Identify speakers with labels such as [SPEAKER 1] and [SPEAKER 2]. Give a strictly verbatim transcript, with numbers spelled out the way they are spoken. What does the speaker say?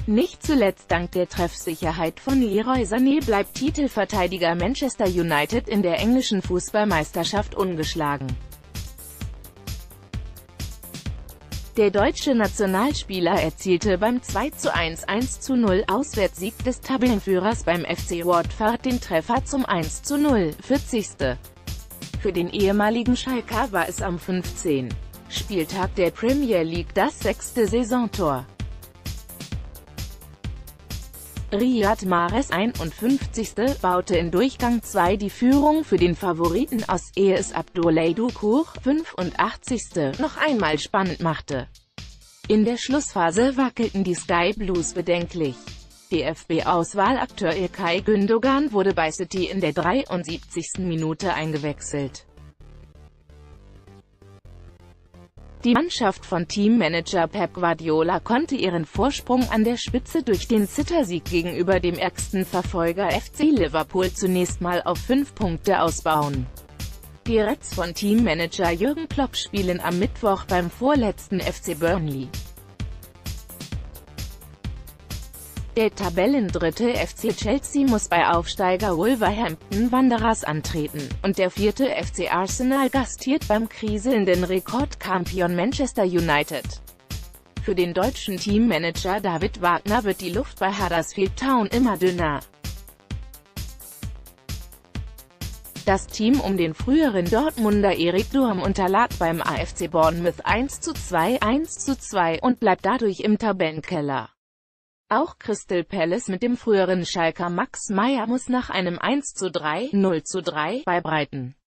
[SPEAKER 1] Nicht zuletzt dank der Treffsicherheit von Leroy Sané bleibt Titelverteidiger Manchester United in der englischen Fußballmeisterschaft ungeschlagen. Der deutsche Nationalspieler erzielte beim zwei zu eins eins zu null Auswärtssieg des Tabellenführers beim F C Watford den Treffer zum eins zu null, vierzigsten Für den ehemaligen Schalker war es am fünfzehnten Spieltag der Premier League das sechste Saisontor. Riyad Mahrez, einundfünfzigsten baute in Durchgang zwei die Führung für den Favoriten aus, ehe es Abdoulaye Doucouré, fünfundachtzigsten noch einmal spannend machte. In der Schlussphase wackelten die Sky Blues bedenklich. D F B-Auswahlakteur İlkay Gündoğan wurde bei City in der dreiundsiebzigsten Minute eingewechselt. Die Mannschaft von Teammanager Pep Guardiola konnte ihren Vorsprung an der Spitze durch den Zittersieg gegenüber dem ärgsten Verfolger F C Liverpool zunächst mal auf fünf Punkte ausbauen. Die Reds von Teammanager Jürgen Klopp spielen am Mittwoch beim vorletzten F C Burnley. Der Tabellendritte F C Chelsea muss bei Aufsteiger Wolverhampton Wanderers antreten, und der vierte F C Arsenal gastiert beim kriselnden Rekordkampion Manchester United. Für den deutschen Teammanager David Wagner wird die Luft bei Huddersfield Town immer dünner. Das Team um den früheren Dortmunder Erik Durm unterlag beim A F C Bournemouth eins zu zwei, eins zu zwei und bleibt dadurch im Tabellenkeller. Auch Crystal Palace mit dem früheren Schalker Max Meyer muss nach einem eins zu drei, null zu drei bei Brighton